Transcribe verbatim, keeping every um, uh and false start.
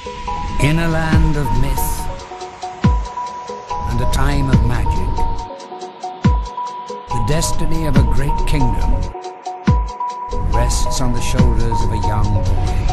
In a land of myth and a time of magic, the destiny of a great kingdom rests on the shoulders of a young boy.